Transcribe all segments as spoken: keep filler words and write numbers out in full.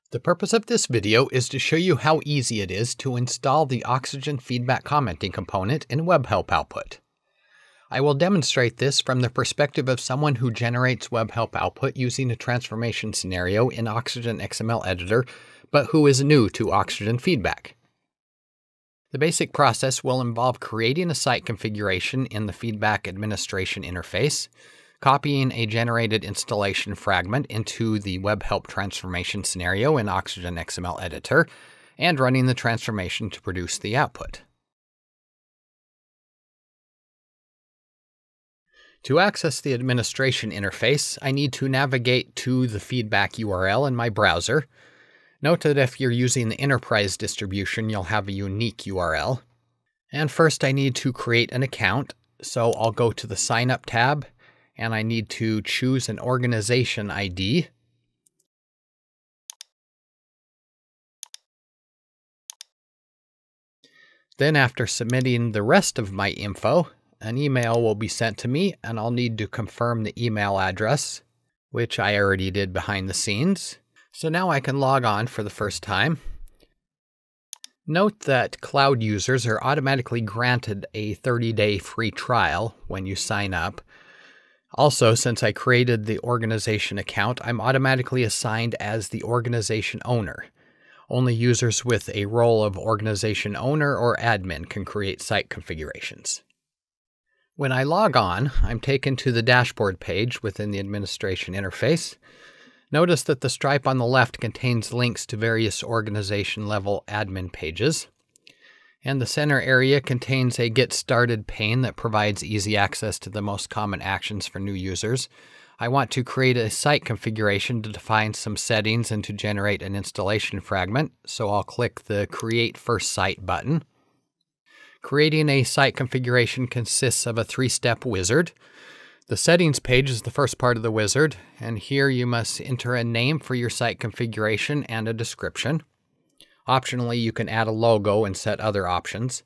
The purpose of this video is to show you how easy it is to install the Oxygen Feedback Commenting component in Webhelp output. I will demonstrate this from the perspective of someone who generates Webhelp output using a transformation scenario in Oxygen X M L Editor, but who is new to Oxygen Feedback. The basic process will involve creating a site configuration in the Feedback Administration interface, copying a generated installation fragment into the Webhelp transformation scenario in Oxygen X M L Editor, and running the transformation to produce the output. To access the administration interface, I need to navigate to the feedback U R L in my browser. Note that if you're using the enterprise distribution, you'll have a unique U R L. And first I need to create an account, so I'll go to the Sign Up tab, and I need to choose an organization I D. Then after submitting the rest of my info, an email will be sent to me, and I'll need to confirm the email address, which I already did behind the scenes. So now I can log on for the first time. Note that cloud users are automatically granted a thirty day free trial when you sign up. Also, since I created the organization account, I'm automatically assigned as the organization owner. Only users with a role of organization owner or admin can create site configurations. When I log on, I'm taken to the dashboard page within the administration interface. Notice that the stripe on the left contains links to various organization level admin pages. And the center area contains a Get Started pane that provides easy access to the most common actions for new users. I want to create a site configuration to define some settings and to generate an installation fragment, so I'll click the Create First Site button. Creating a site configuration consists of a three-step wizard. The settings page is the first part of the wizard, and here you must enter a name for your site configuration and a description. Optionally, you can add a logo and set other options.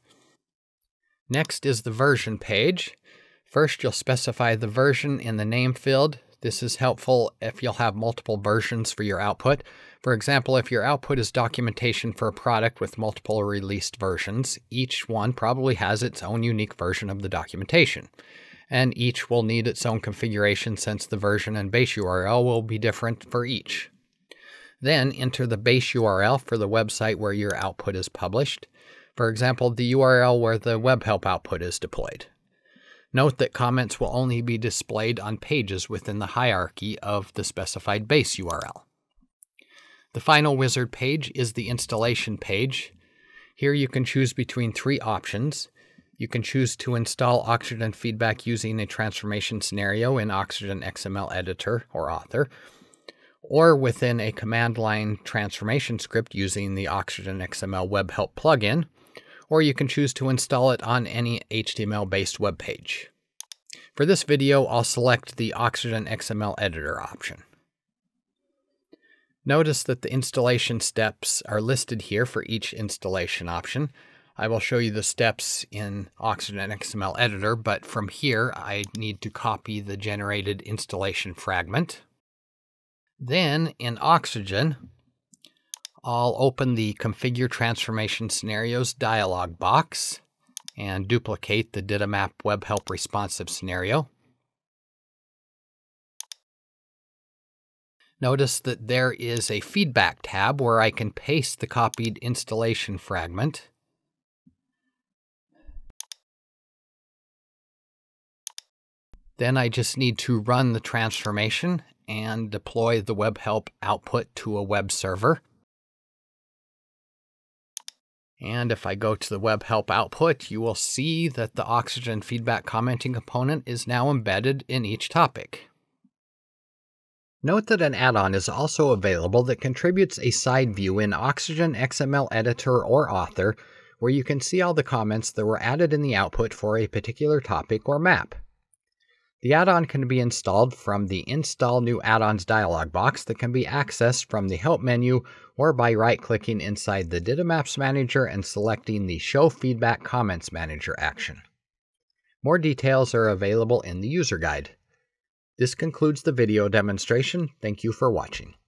Next is the version page. First, you'll specify the version in the name field. This is helpful if you'll have multiple versions for your output. For example, if your output is documentation for a product with multiple released versions, each one probably has its own unique version of the documentation. And each will need its own configuration since the version and base U R L will be different for each. Then enter the base U R L for the website where your output is published. For example, the U R L where the Webhelp output is deployed. Note that comments will only be displayed on pages within the hierarchy of the specified base U R L. The final wizard page is the installation page. Here you can choose between three options. You can choose to install Oxygen Feedback using a transformation scenario in Oxygen X M L Editor or Author, or within a command line transformation script using the Oxygen X M L Webhelp plugin, or you can choose to install it on any H T M L-based web page. For this video, I'll select the Oxygen X M L Editor option. Notice that the installation steps are listed here for each installation option. I will show you the steps in Oxygen X M L Editor, but from here I need to copy the generated installation fragment. Then in Oxygen, I'll open the Configure Transformation Scenarios dialog box and duplicate the DataMap Webhelp responsive scenario. Notice that there is a Feedback tab where I can paste the copied installation fragment. Then I just need to run the transformation and deploy the Webhelp output to a web server. And if I go to the Webhelp output, you will see that the Oxygen Feedback Commenting component is now embedded in each topic. Note that an add-on is also available that contributes a side view in Oxygen X M L Editor or Author, where you can see all the comments that were added in the output for a particular topic or map. The add-on can be installed from the Install New Add-ons dialog box that can be accessed from the Help menu or by right-clicking inside the DataMaps Manager and selecting the Show Feedback Comments Manager action. More details are available in the user guide. This concludes the video demonstration. Thank you for watching.